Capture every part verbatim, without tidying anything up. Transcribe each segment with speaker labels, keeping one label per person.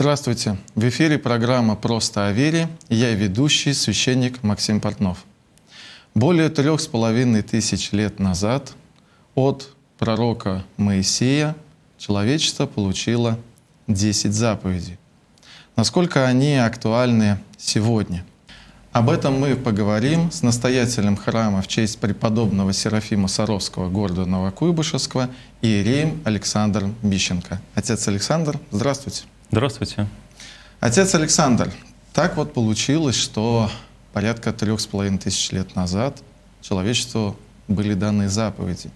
Speaker 1: Здравствуйте! В эфире программа «Просто о вере» и я ведущий, священник Максим Портнов. Более трех с половиной тысяч лет назад от пророка Моисея человечество получило десять заповедей. Насколько они актуальны сегодня? Об этом мы поговорим с настоятелем храма в честь преподобного Серафима Саровского города Новокуйбышевского иереем Александром Бищенко. Отец Александр, здравствуйте!
Speaker 2: Здравствуйте.
Speaker 1: Отец Александр, так вот получилось, что порядка трех с половиной тысяч лет назад человечеству были даны заповеди.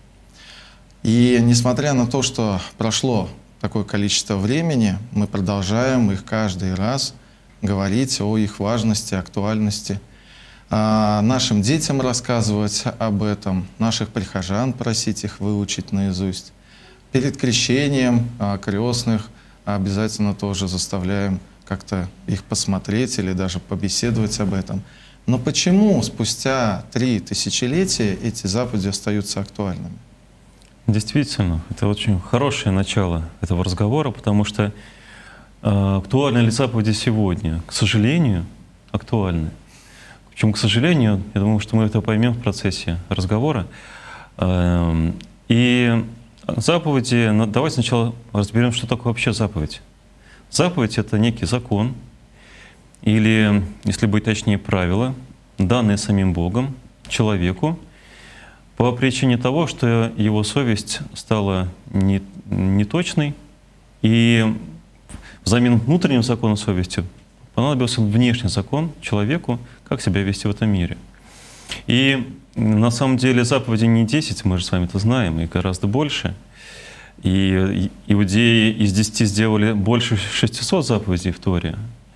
Speaker 1: И несмотря на то, что прошло такое количество времени, мы продолжаем их каждый раз говорить о их важности, актуальности, а нашим детям рассказывать об этом, наших прихожан просить их выучить наизусть. Перед крещением крестных обязательно тоже заставляем как-то их посмотреть или даже побеседовать об этом. Но почему спустя три тысячелетия эти заповеди остаются актуальными?
Speaker 2: Действительно, это очень хорошее начало этого разговора, потому что э, актуальны ли заповеди сегодня? К сожалению, актуальны. Причем, к сожалению, я думаю, что мы это поймем в процессе разговора. Э, и заповеди, ну, давайте сначала разберем, что такое вообще заповедь. Заповедь — это некий закон, или, если быть точнее, правила, данные самим Богом человеку по причине того, что его совесть стала не, неточной, и взамен внутреннего закона совести понадобился внешний закон человеку, как себя вести в этом мире. И на самом деле заповедей не десять, мы же с вами это знаем, и гораздо больше. И иудеи из десяти сделали больше шестисот заповедей в Торе.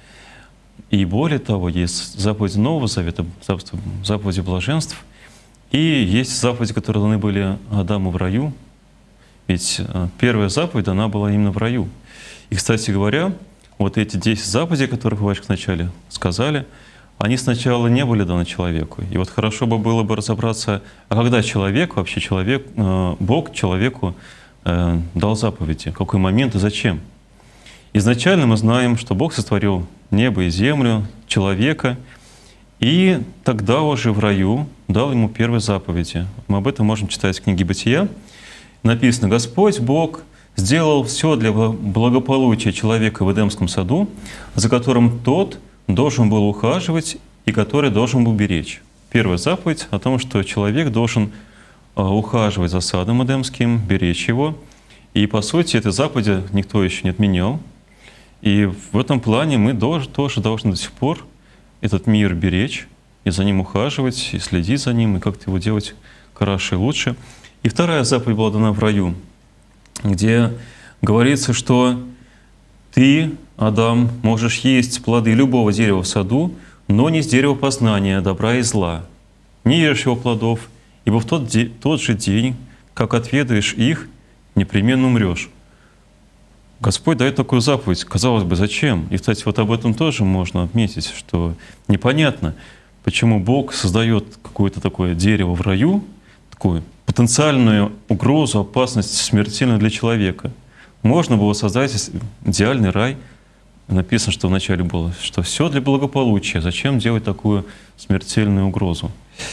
Speaker 2: И более того, есть заповеди Нового Завета, заповеди блаженств, и есть заповеди, которые даны были Адаму в раю. Ведь первая заповедь дана была именно в раю. И, кстати говоря, вот эти десять заповедей, которые вы вначале сказали, они сначала не были даны человеку. И вот хорошо бы было бы разобраться, а когда человек, вообще человек, Бог человеку дал заповеди, в какой момент и зачем. Изначально мы знаем, что Бог сотворил небо и землю, человека, и тогда уже в раю дал ему первые заповеди. Мы об этом можем читать в книге «Бытия». Написано: «Господь Бог сделал все для благополучия человека в Эдемском саду, за которым тот должен был ухаживать и который должен был беречь». Первая заповедь о том, что человек должен ухаживать за садом Эдемским, беречь его. И, по сути, этой заповеди никто еще не отменял. И в этом плане мы тоже, тоже должны до сих пор этот мир беречь, и за ним ухаживать, и следить за ним, и как-то его делать хорошо и лучше. И вторая заповедь была дана в раю, где говорится, что ты, Адам, можешь есть плоды любого дерева в саду, но не с дерева познания добра и зла. Не ешь его плодов, ибо в тот, де, тот же день, как отведаешь их, непременно умрешь. Господь дает такую заповедь. Казалось бы, зачем? И, кстати, вот об этом тоже можно отметить, что непонятно, почему Бог создает какое-то такое дерево в раю, такую потенциальную угрозу, опасность смертельную для человека. Можно было создать идеальный рай. Написано, что вначале было, что все для благополучия. Зачем делать такую смертельную угрозу?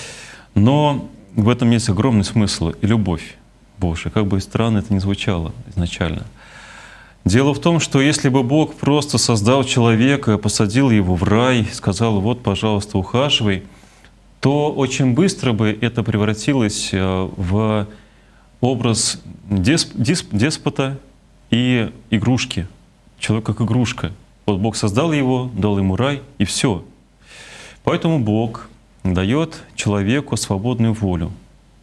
Speaker 2: Но в этом есть огромный смысл и любовь Божия, как бы странно это ни звучало изначально. Дело в том, что если бы Бог просто создал человека, посадил его в рай, сказал: вот, пожалуйста, ухаживай, то очень быстро бы это превратилось в образ десп, десп, деспота и игрушки. Человек как игрушка. Вот Бог создал его, дал ему рай, и все. Поэтому Бог дает человеку свободную волю.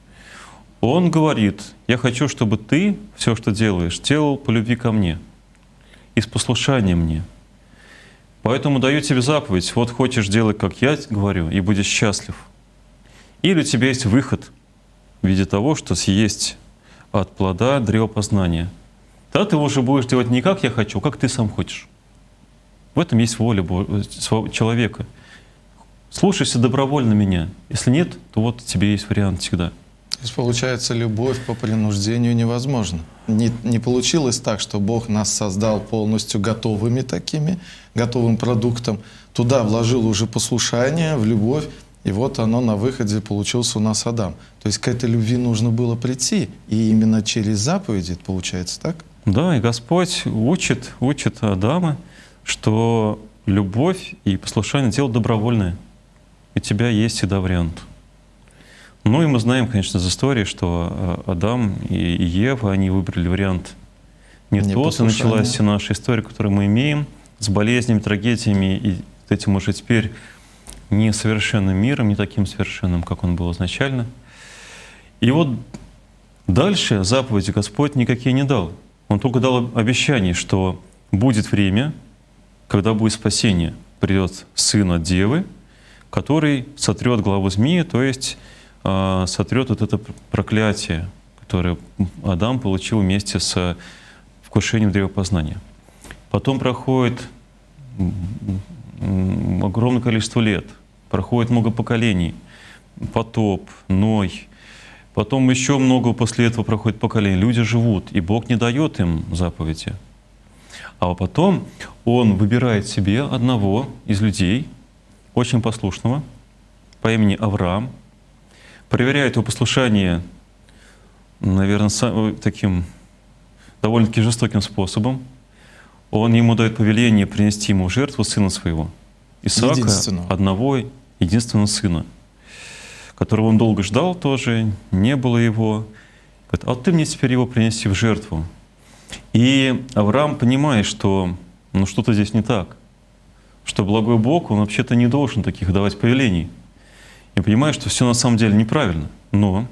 Speaker 2: Он говорит: я хочу, чтобы ты все, что делаешь, делал по любви ко мне и с послушанием мне. Поэтому даю тебе заповедь: вот хочешь делать, как я говорю, и будешь счастлив. Или у тебя есть выход в виде того, что съесть от плода древа познания. Тогда ты уже будешь делать не как я хочу, а как ты сам хочешь. В этом есть воля человека. Слушайся добровольно меня. Если нет, то вот тебе есть вариант всегда.
Speaker 1: То есть, получается, любовь по принуждению невозможна. Не, не получилось так, что Бог нас создал полностью готовыми такими, готовым продуктом. Туда вложил уже послушание, в любовь, и вот оно на выходе получился у нас Адам. То есть к этой любви нужно было прийти, и именно через заповеди, это получается так?
Speaker 2: Да, и Господь учит, учит Адама, что любовь и послушание — дело добровольное. У тебя есть всегда вариант. Ну и мы знаем, конечно, из истории, что Адам и Ева, они выбрали вариант не тот, и началась вся наша история, которую мы имеем, с болезнями, трагедиями, и этим уже теперь не совершенным миром, не таким совершенным, как он был изначально. И вот дальше заповеди Господь никакие не дал. Он только дал обещание, что будет время, когда будет спасение, придет сын от девы, который сотрет главу змеи, то есть э, сотрет вот это проклятие, которое Адам получил вместе с вкушением древа познания. Потом проходит огромное количество лет, проходит много поколений, потоп, Ной. Потом еще много после этого проходит поколений. Люди живут, и Бог не дает им заповеди. А потом Он выбирает себе одного из людей, очень послушного, по имени Авраам, проверяет его послушание, наверное, таким довольно-таки жестоким способом. Он ему дает повеление принести ему в жертву сына своего, Исаака, одного единственного сына, которого он долго ждал тоже, не было его. Говорит: а ты мне теперь его принеси в жертву. И Авраам понимает, что ну, что-то здесь не так, что благой Бог, он вообще-то не должен таких давать повелений. И понимает, что все на самом деле неправильно. Но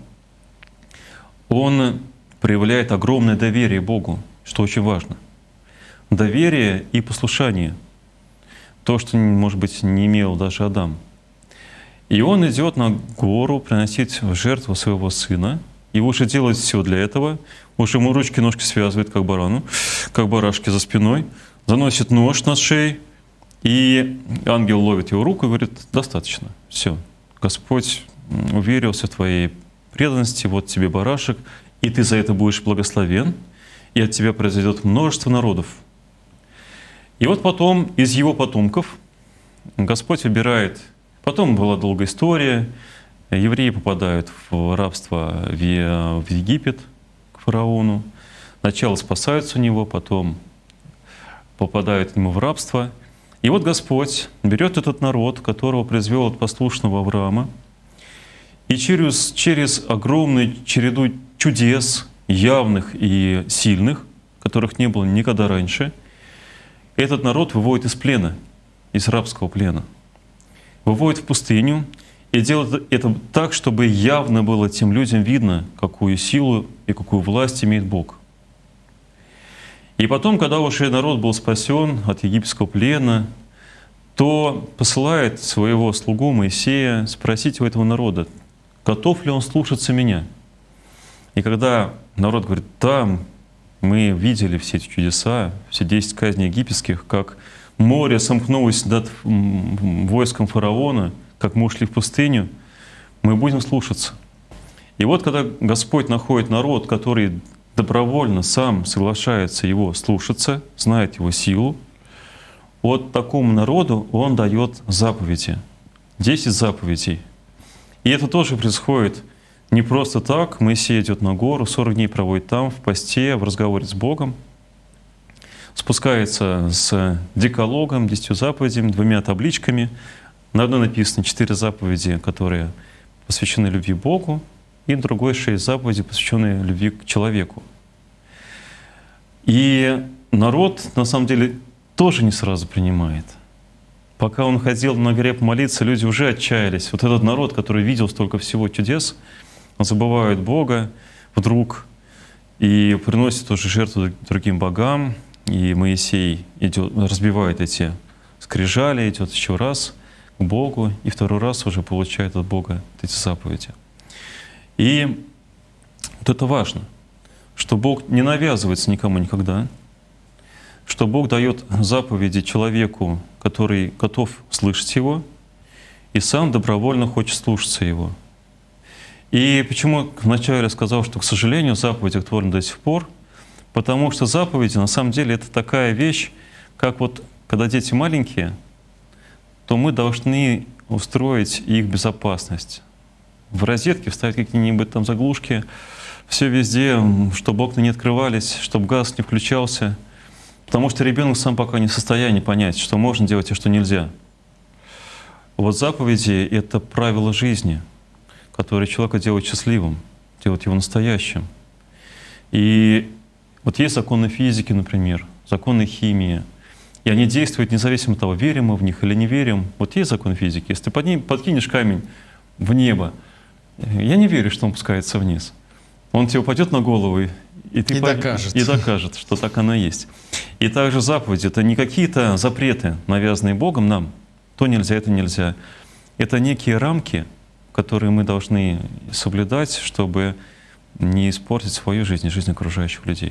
Speaker 2: он проявляет огромное доверие Богу, что очень важно. Доверие и послушание. То, что, может быть, не имел даже Адам. И он идет на гору приносить в жертву своего сына. И уже делает все для этого. Уже ему ручки-ножки связывает, как барану, как барашки за спиной. Заносит нож на шею. И ангел ловит его руку и говорит: достаточно, все. Господь уверился в твоей преданности, вот тебе барашек, и ты за это будешь благословен, и от тебя произойдет множество народов. И вот потом из его потомков Господь выбирает. Потом была долгая история. Евреи попадают в рабство в Египет к фараону. Сначала спасаются у него, потом попадают к нему в рабство. И вот Господь берет этот народ, которого произвел от послушного Авраама, и через, через огромную череду чудес, явных и сильных, которых не было никогда раньше, этот народ выводит из плена, из рабского плена, выводит в пустыню и делает это так, чтобы явно было тем людям видно, какую силу и какую власть имеет Бог. И потом, когда уже народ был спасен от египетского плена, то посылает своего слугу Моисея спросить у этого народа, готов ли он слушаться меня. И когда народ говорит: да, мы видели все эти чудеса, все десять казней египетских, как море сомкнулось над войском фараона, как мы ушли в пустыню, мы будем слушаться. И вот когда Господь находит народ, который добровольно сам соглашается его слушаться, знает его силу, вот такому народу Он дает заповеди, десять заповедей. И это тоже происходит не просто так. Моисей идет на гору, сорок дней проводит там, в посте, в разговоре с Богом, спускается с декалогом, десятью заповедями, двумя табличками. На одной написано четыре заповеди, которые посвящены любви к Богу, и на другой шесть заповедей, посвященные любви к человеку. И народ, на самом деле, тоже не сразу принимает. Пока он ходил на горе помолиться, люди уже отчаялись. Вот этот народ, который видел столько всего чудес, забывают Бога вдруг и приносит уже жертву другим богам. И Моисей идет, разбивает эти скрижали, идет еще раз к Богу, и второй раз уже получает от Бога эти заповеди. И вот это важно, что Бог не навязывается никому никогда, что Бог дает заповеди человеку, который готов слышать Его, и сам добровольно хочет слушаться Его. И почему вначале сказал, что, к сожалению, заповедь актуальна до сих пор? Потому что заповеди, на самом деле, это такая вещь, как вот, когда дети маленькие, то мы должны устроить их безопасность. В розетке вставить какие-нибудь там заглушки, все везде, чтобы окна не открывались, чтобы газ не включался. Потому что ребенок сам пока не в состоянии понять, что можно делать и что нельзя. Вот заповеди — это правила жизни, которые человека делают счастливым, делают его настоящим. И вот есть законы физики, например, законы химии, и они действуют независимо от того, верим мы в них или не верим. Вот есть закон физики. Если ты подним, подкинешь камень в небо, я не верю, что он опускается вниз. Он тебе упадет на голову, и, и ты
Speaker 1: и,
Speaker 2: по...
Speaker 1: докажет.
Speaker 2: и докажет, что так оно и есть. И также заповеди — это не какие-то запреты, навязанные Богом нам. То нельзя, это нельзя. Это некие рамки, которые мы должны соблюдать, чтобы не испортить свою жизнь и жизнь окружающих людей.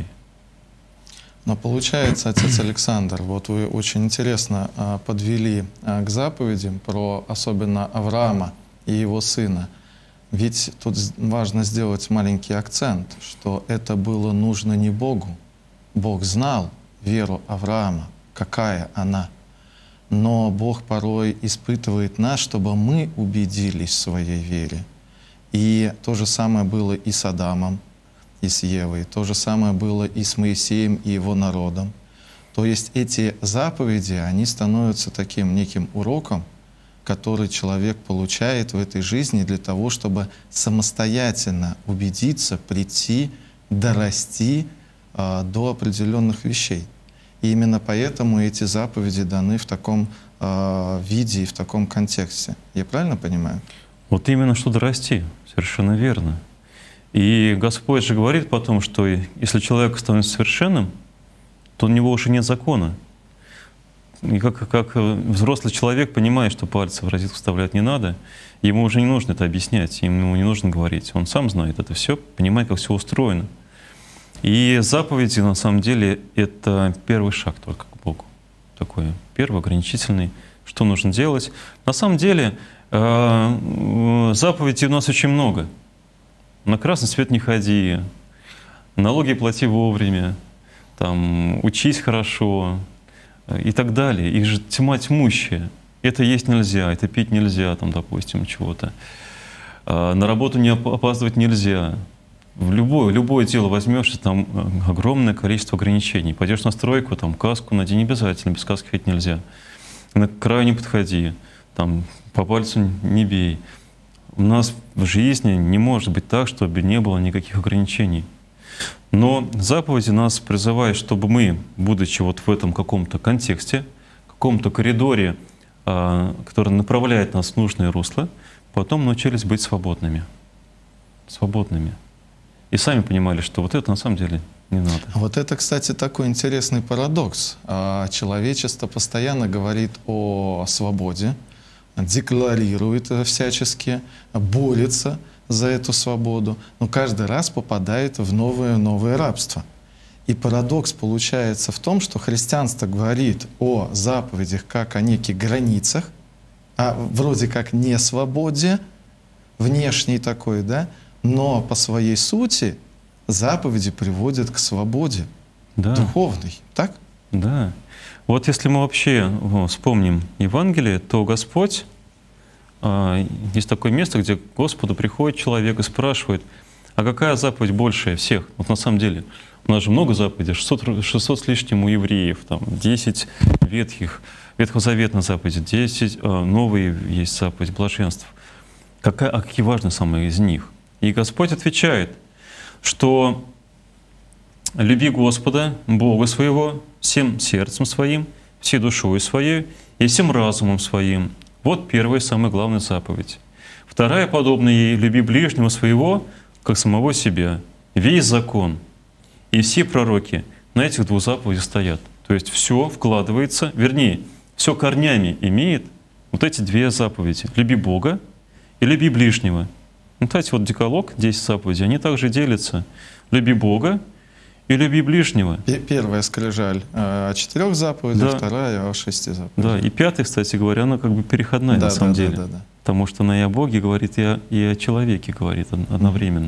Speaker 1: Но получается, отец Александр, вот вы очень интересно а, подвели а, к заповедям про особенно Авраама и его сына. Ведь тут важно сделать маленький акцент, что это было нужно не Богу. Бог знал веру Авраама, какая она. Но Бог порой испытывает нас, чтобы мы убедились в своей вере. И то же самое было и с Адамом, и с Евой, то же самое было и с Моисеем и его народом. То есть эти заповеди, они становятся таким неким уроком, который человек получает в этой жизни для того, чтобы самостоятельно убедиться, прийти, дорасти э, до определенных вещей. И именно поэтому эти заповеди даны в таком э, виде и в таком контексте. Я правильно понимаю?
Speaker 2: Вот именно что дорасти, совершенно верно. И Господь же говорит потом, что если человек становится совершенным, то у него уже нет закона. И как, как взрослый человек понимает, что пальцы в розетку вставлять не надо, ему уже не нужно это объяснять, ему не нужно говорить. Он сам знает это все, понимает, как все устроено. И заповеди, на самом деле, это первый шаг только к Богу. Такой первый, ограничительный, что нужно делать. На самом деле, заповедей у нас очень много. На красный свет не ходи, налоги плати вовремя, там, учись хорошо и так далее. Их же тьма тьмущая. Это есть нельзя, это пить нельзя, там, допустим, чего-то. На работу не опаздывать нельзя. В любое, любое дело возьмешь, там огромное количество ограничений. Пойдешь на стройку, там каску надень обязательно, без каски ходить нельзя. На краю не подходи, там по пальцу не бей. У нас в жизни не может быть так, чтобы не было никаких ограничений. Но заповеди нас призывают, чтобы мы, будучи вот в этом каком-то контексте, каком-то коридоре, который направляет нас в нужное русло, потом научились быть свободными. Свободными. И сами понимали, что вот это на самом деле не надо.
Speaker 1: Вот это, кстати, такой интересный парадокс. Человечество постоянно говорит о свободе, декларирует это всячески, борется за эту свободу, но каждый раз попадает в новое новое рабство. И парадокс получается в том, что христианство говорит о заповедях как о неких границах, а вроде как не свободе, внешней такой, да, но по своей сути заповеди приводят к свободе, да, духовной, так?
Speaker 2: Да. Вот если мы вообще вспомним Евангелие, то Господь, есть такое место, где к Господу приходит человек и спрашивает, а какая заповедь большая всех? Вот на самом деле, у нас же много заповедей, шестьсот, шестьсот с лишним у евреев, там, десять ветхих, ветхозаветных заповедей, десять новые есть заповеди блаженств. Какая, а какие важны самые из них? И Господь отвечает, что люби Господа, Бога своего, всем сердцем своим, всей душой своей и всем разумом своим. Вот первая, самая главная заповедь. Вторая, подобная ей, люби ближнего своего, как самого себя. Весь закон и все пророки на этих двух заповедях стоят. То есть все вкладывается, вернее, все корнями имеет вот эти две заповеди. Люби Бога и люби ближнего. Вот эти вот декалог, десять заповедей, они также делятся. Люби Бога и люби ближнего.
Speaker 1: Первая скрижаль о четырех заповедях, да. Вторая о шести заповедях.
Speaker 2: Да, и пятая, кстати говоря, она как бы переходная, да, на самом
Speaker 1: да,
Speaker 2: деле.
Speaker 1: Да, да, да.
Speaker 2: потому что она и о Боге говорит, и о, и о человеке говорит одновременно.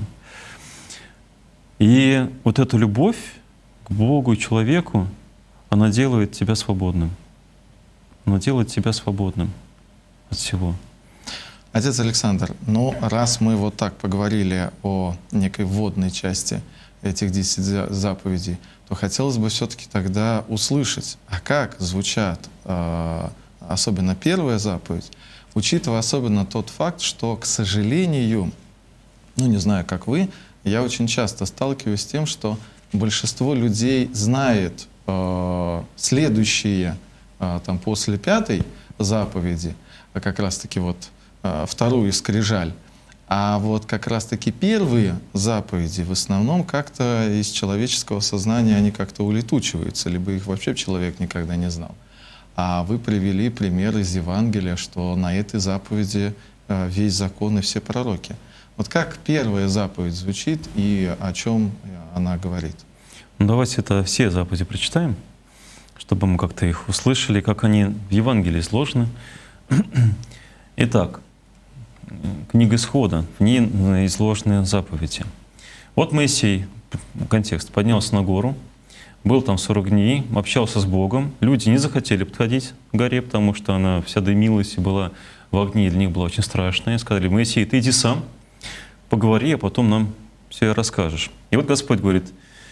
Speaker 2: И вот эта любовь к Богу и человеку, она делает тебя свободным. Она делает тебя свободным от всего.
Speaker 1: Отец Александр, ну раз мы вот так поговорили о некой вводной части этих десяти заповедей, то хотелось бы все-таки тогда услышать, а как звучат, э, особенно первая заповедь, учитывая особенно тот факт, что, к сожалению, ну не знаю, как вы, я очень часто сталкиваюсь с тем, что большинство людей знает э, следующие, э, там, после пятой заповеди, а как раз-таки вот э, вторую скрижаль, а вот как раз-таки первые заповеди в основном как-то из человеческого сознания они как-то улетучиваются, либо их вообще человек никогда не знал. А вы привели пример из Евангелия, что на этой заповеди э, весь закон и все пророки. Вот как первая заповедь звучит и о чем она говорит?
Speaker 2: Ну, давайте это все заповеди прочитаем, чтобы мы как-то их услышали, как они в Евангелии изложены. Итак, книга Исхода, в ней изложены заповеди. Вот Моисей, контекст, поднялся на гору, был там сорок дней, общался с Богом. Люди не захотели подходить к горе, потому что она вся дымилась и была в огне, и для них была очень страшная. Сказали: Моисей, ты иди сам, поговори, а потом нам все расскажешь. И вот Господь говорит: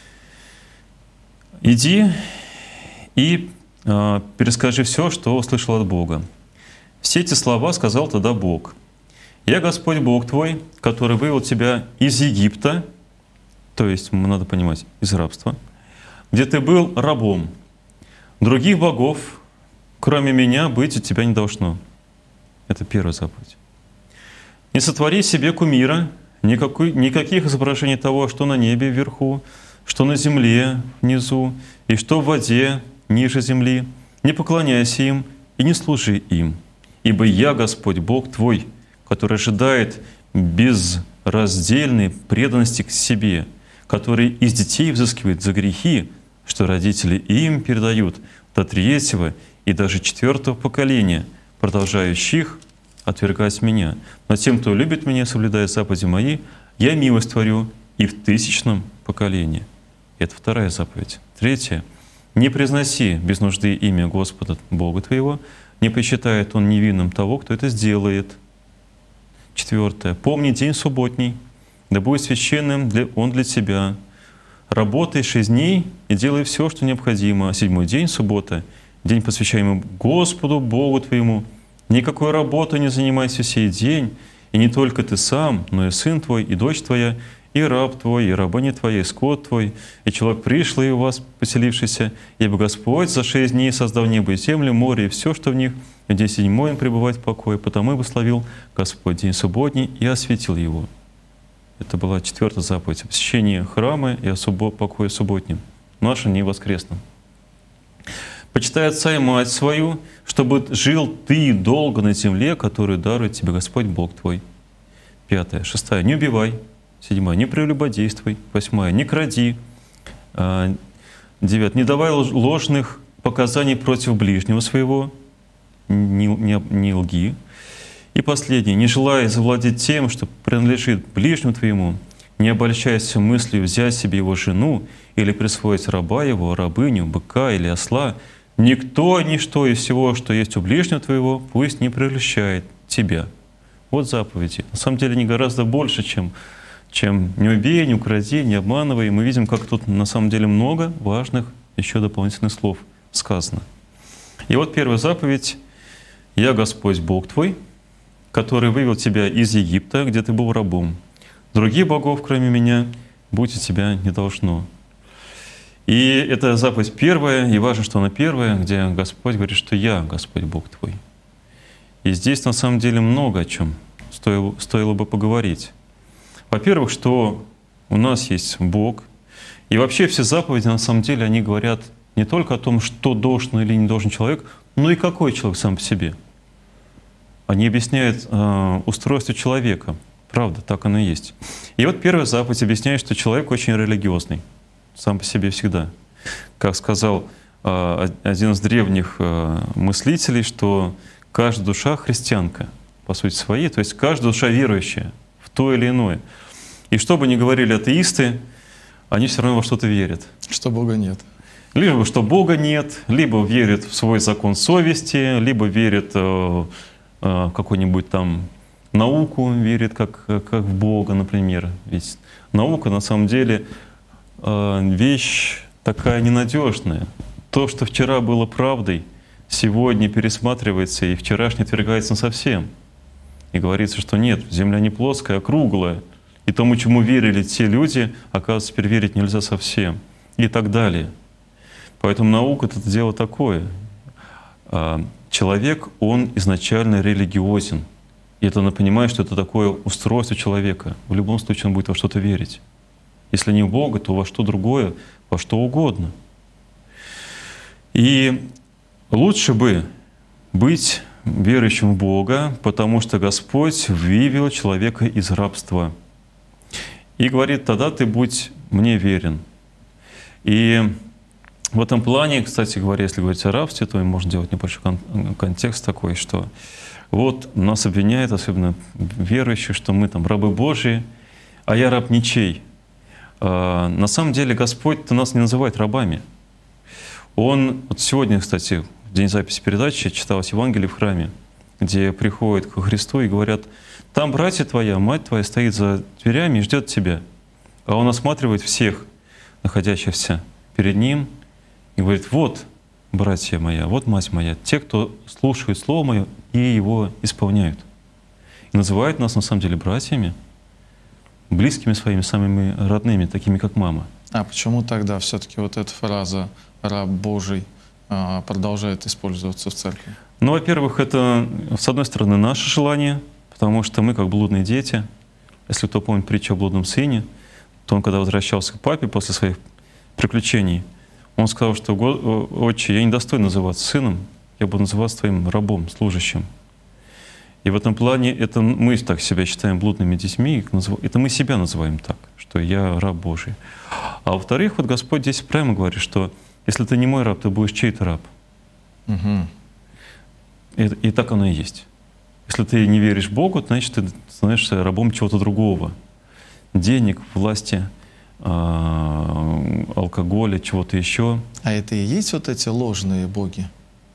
Speaker 2: иди и э, перескажи все, что услышал от Бога. Все эти слова сказал тогда Бог: «Я Господь Бог твой, который вывел тебя из Египта», то есть, надо понимать, из рабства, «где ты был рабом. Других богов, кроме Меня, быть у тебя не должно». Это первая заповедь. «Не сотвори себе кумира, никакой, никаких изображений того, что на небе вверху, что на земле внизу, и что в воде ниже земли. Не поклоняйся им и не служи им. Ибо Я Господь Бог твой, который ожидает безраздельной преданности к себе, который из детей взыскивает за грехи, что родители им передают до третьего и даже четвертого поколения, продолжающих отвергать Меня. Но тем, кто любит Меня, соблюдая заповеди Мои, Я милость творю и в тысячном поколении». Это вторая заповедь. Третья. «Не произноси без нужды имя Господа Бога твоего, не посчитает Он невинным того, кто это сделает». Четвертое. «Помни день субботний, да будет священным для, он для тебя. Работай шесть дней и делай все, что необходимо. А седьмой день, суббота, день, посвящаемый Господу Богу твоему. Никакой работой не занимайся сей день, и не только ты сам, но и сын твой, и дочь твоя, и раб твой, и рабыня твоя, и скот твой, и человек пришлый у вас поселившийся, ибо Господь за шесть дней создал небо и землю, море и все, что в них, и в день седьмой он пребывает в покое, потому и благословил Господь день субботний и осветил его». Это была четвертая заповедь о посещении храма и о суббо- покое субботнем, наше не воскресном. «Почитай отца и мать свою, чтобы жил ты долго на земле, которую дарует тебе Господь Бог твой». Пятое. Шестая. «Не убивай». Седьмая. «Не прелюбодействуй». Восьмая. «Не кради». Девятое. «Не давай ложных показаний против ближнего своего». Не, не, не лги. И последнее. «Не желая завладеть тем, что принадлежит ближнему твоему, не обольщайся мыслью взять себе его жену или присвоить раба его, рабыню, быка или осла. Никто, ничто из всего, что есть у ближнего твоего, пусть не прельщает тебя». Вот заповеди. На самом деле они гораздо больше, чем, чем «не убей, не укради, не обманывай». Мы видим, как тут на самом деле много важных еще дополнительных слов сказано. И вот первая заповедь: «Я Господь Бог твой, который вывел тебя из Египта, где ты был рабом. Других богов, кроме Меня, будь у тебя не должно». И это заповедь первая, и важно, что она первая, где Господь говорит, что «Я Господь Бог твой». И здесь на самом деле много о чем стоило, стоило бы поговорить. Во-первых, что у нас есть Бог, и вообще все заповеди на самом деле они говорят не только о том, что должен или не должен человек, но и какой человек сам по себе. Они объясняют э, устройство человека. Правда, так оно и есть. И вот первая заповедь объясняет, что человек очень религиозный, сам по себе всегда. Как сказал э, один из древних э, мыслителей, что каждая душа христианка. по сути своей. То есть каждая душа верующая в то или иное. И что бы ни говорили атеисты, они все равно во что-то верят.
Speaker 1: Что Бога нет.
Speaker 2: Либо что Бога нет, либо верят в свой закон совести, либо верят э, э, в какую-нибудь там науку, верят как, как в Бога, например. Ведь наука на самом деле э, вещь такая ненадежная. То, что вчера было правдой, сегодня пересматривается и вчерашнее отвергается совсем. И говорится, что нет, Земля не плоская, а круглая. И тому, чему верили те люди, оказывается, теперь верить нельзя совсем. И так далее. Поэтому наука — это дело такое. Человек, он изначально религиозен. И это надо понимать, что это такое устройство человека. В любом случае он будет во что-то верить. Если не в Бога, то во что другое, во что угодно. И лучше бы быть верующим в Бога, потому что Господь вывел человека из рабства. И говорит: тогда ты будь мне верен. И в этом плане, кстати говоря, если говорить о рабстве, то можно делать небольшой кон- контекст такой, что вот нас обвиняют, особенно верующие, что мы там рабы Божьи, а я раб ничей. А, на самом деле Господь-то нас не называет рабами. Он, вот сегодня, кстати, в день записи передачи читалось Евангелие в храме, где приходят к Христу и говорят: там братья твоя, мать твоя стоит за дверями и ждет тебя. А он осматривает всех, находящихся перед ним, и говорит: вот, братья моя, вот мать моя, те, кто слушают Слово Мое и его исполняют. И называют нас на самом деле братьями, близкими своими, самыми родными, такими как мама.
Speaker 1: А почему тогда все-таки вот эта фраза «раб Божий» продолжает использоваться в церкви?
Speaker 2: Ну, во-первых, это, с одной стороны, наше желание, потому что мы, как блудные дети, если кто помнит притчу о блудном сыне, то он, когда возвращался к папе после своих приключений, он сказал, что: «Отче, я не достоин называться сыном, я буду называться твоим рабом, служащим». И в этом плане это мы так себя считаем блудными детьми, это мы себя называем так, что я раб Божий. А во-вторых, вот Господь здесь прямо говорит, что если ты не мой раб, ты будешь чей-то раб.
Speaker 1: Угу.
Speaker 2: И, и так оно и есть. Если ты не веришь Богу, значит, ты становишься рабом чего-то другого. Денег, власти, алкоголя, чего-то еще.
Speaker 1: А это и есть вот эти ложные боги?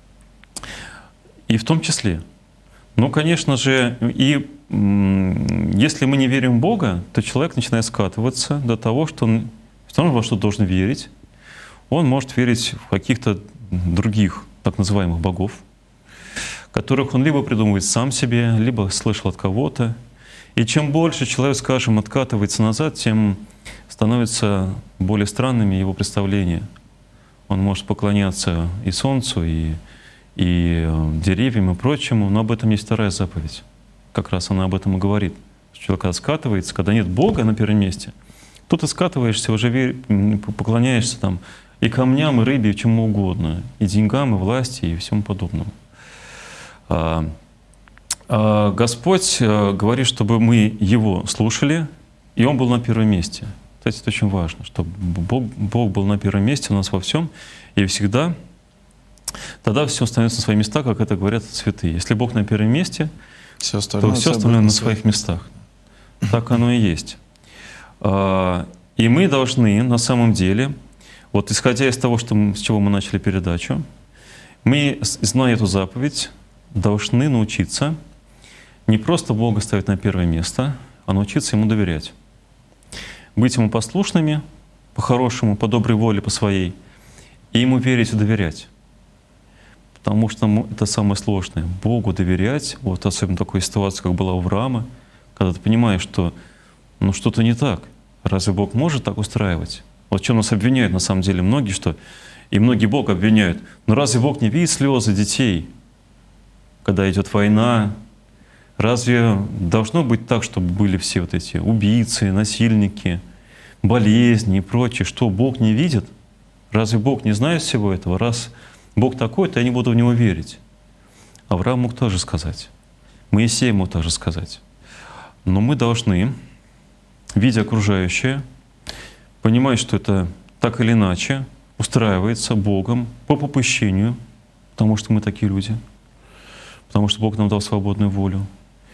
Speaker 2: И в том числе. Ну, конечно же, и если мы не верим в Бога, то человек начинает скатываться до того, что он все равно во что должен верить. Он может верить в каких-то других так называемых богов, которых он либо придумывает сам себе, либо слышал от кого-то. И чем больше человек, скажем, откатывается назад, тем становятся более странными его представления. Он может поклоняться и солнцу, и, и деревьям, и прочему, но об этом есть вторая заповедь. Как раз она об этом и говорит. Что человек, когда скатывается, когда нет Бога на первом месте, то ты скатываешься, уже вер... поклоняешься там и камням, и рыбе, и чему угодно, и деньгам, и власти, и всему подобному. Господь говорит, чтобы мы Его слушали, и Он был на первом месте. Кстати, это очень важно, чтобы Бог, Бог был на первом месте у нас во всем и всегда. Тогда все становится на свои места, как это говорят святые. Если Бог на первом месте, все остальное, то все остальное на своих местах. Так оно и есть. И мы должны на самом деле, вот исходя из того, что мы, с чего мы начали передачу, мы, зная эту заповедь, должны научиться не просто Бога ставить на первое место, а научиться Ему доверять. Быть Ему послушными, по-хорошему, по доброй воле, по своей, и Ему верить и доверять. Потому что это самое сложное. Богу доверять, вот особенно такой ситуации, как была у Авраама, когда ты понимаешь, что ну, что-то не так. Разве Бог может так устраивать? Вот что нас обвиняют на самом деле многие, что и многие Бога обвиняют. Но разве Бог не видит слезы детей, когда идет война? Разве должно быть так, чтобы были все вот эти убийцы, насильники, болезни и прочее? Что, Бог не видит? Разве Бог не знает всего этого? Раз Бог такой, то я не буду в Него верить. Авраам мог тоже сказать. Моисей мог тоже сказать. Но мы должны, видя окружающее, понимать, что это так или иначе устраивается Богом по попущению, потому что мы такие люди, потому что Бог нам дал свободную волю.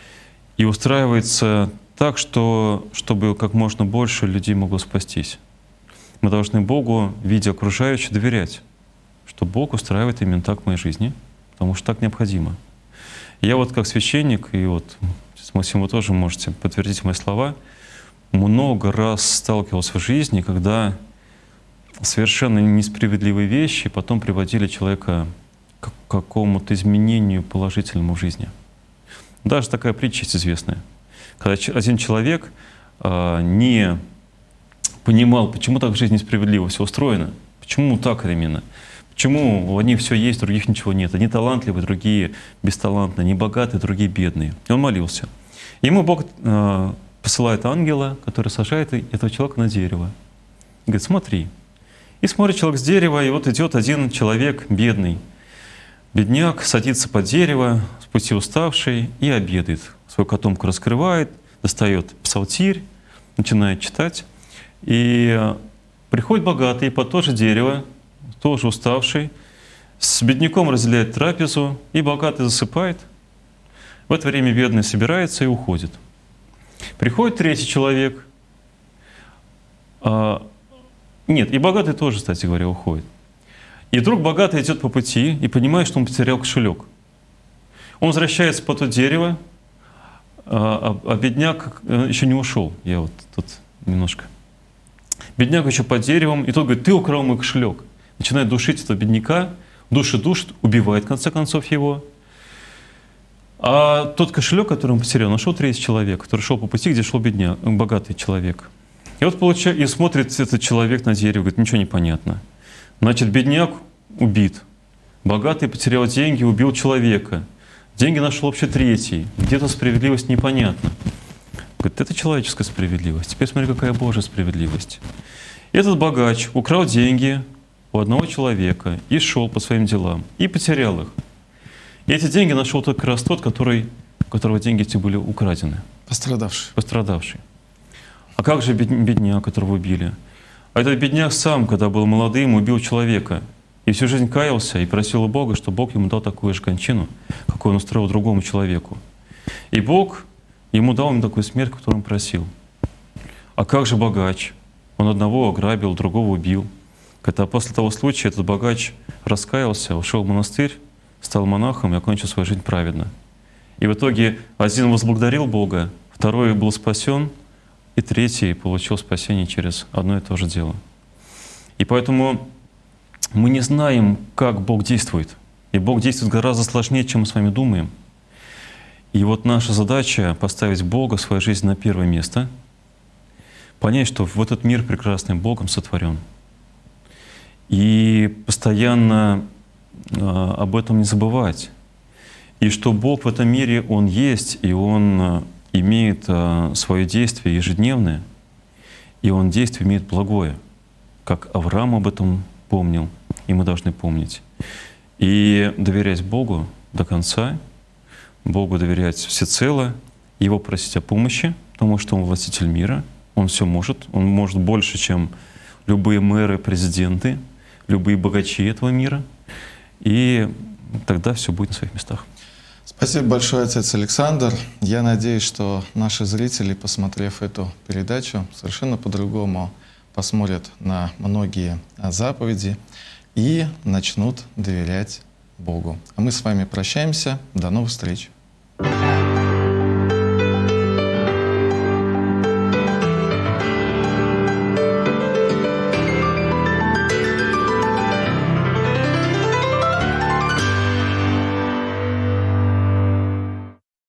Speaker 2: и устраивается так, что, чтобы как можно больше людей могло спастись. Мы должны Богу, видя окружающих, доверять, что Бог устраивает именно так в моей жизни, потому что так необходимо. Я вот как священник, и вот с Максимом вы тоже можете подтвердить мои слова, много раз сталкивался в жизни, когда совершенно несправедливые вещи потом приводили человека к какому-то изменению положительному в жизни. Даже такая притча есть известная. Когда один человек а, не понимал, почему так в жизни справедливо все устроено, почему так именно, почему у одних все есть, у других ничего нет, одни талантливые, другие бесталантные, одни богатые, другие бедные. И он молился. Ему Бог а, посылает ангела, который сажает этого человека на дерево. И говорит: смотри. И смотрит человек с дерева, и вот идет один человек бедный. Бедняк садится под дерево, с пути уставший, и обедает. Свою котомку раскрывает, достает псалтирь, начинает читать. И приходит богатый под то же дерево, тоже уставший, с бедняком разделяет трапезу, и богатый засыпает. В это время бедный собирается и уходит. Приходит третий человек. А, нет, и богатый тоже, кстати говоря, уходит. И вдруг богатый идет по пути и понимает, что он потерял кошелек. Он возвращается под то дерево, а, а бедняк еще не ушел. Я вот тут немножко. Бедняк еще под деревом, и тот говорит: ты украл мой кошелек. Начинает душить этого бедняка, душит, душит, убивает в конце концов его. А тот кошелек, который он потерял, нашел третий человек, который шел по пути, где шел бедняк, богатый человек. И вот получает, и смотрит этот человек на дерево, говорит: ничего не понятно. Значит, бедняк убит, богатый потерял деньги, убил человека. Деньги нашел вообще третий. Где-то справедливость непонятна. Говорит: это человеческая справедливость. Теперь смотри, какая Божья справедливость. Этот богач украл деньги у одного человека и шел по своим делам, и потерял их. И эти деньги нашел только как раз тот, который, у которого деньги эти были украдены.
Speaker 1: Пострадавший.
Speaker 2: Пострадавший. А как же бедняк, которого убили? А этот бедняк сам, когда был молодым, убил человека. И всю жизнь каялся и просил у Бога, чтобы Бог ему дал такую же кончину, какую он устроил другому человеку. И Бог ему дал ему такую смерть, которую он просил. А как же богач? Он одного ограбил, другого убил. Когда после того случая этот богач раскаялся, ушел в монастырь, стал монахом и окончил свою жизнь праведно. И в итоге один возблагодарил Бога, второй был спасен, и третий получил спасение через одно и то же дело. И поэтому мы не знаем, как Бог действует. И Бог действует гораздо сложнее, чем мы с вами думаем. И вот наша задача — поставить Бога в своей жизни на первое место, понять, что в этот мир прекрасный Богом сотворен. И постоянно а, об этом не забывать. И что Бог в этом мире, Он есть, и Он а, имеет а, свое действие ежедневное, и Он действие имеет благое, как Авраам об этом помнил, и мы должны помнить. И доверять Богу до конца, Богу доверять всецело, Его просить о помощи, потому что Он властитель мира, Он все может, Он может больше, чем любые мэры, президенты, любые богачи этого мира, и тогда все будет на своих местах.
Speaker 1: Спасибо большое, отец Александр. Я надеюсь, что наши зрители, посмотрев эту передачу, совершенно по-другому посмотрят на многие заповеди и начнут доверять Богу. А мы с вами прощаемся. До новых встреч.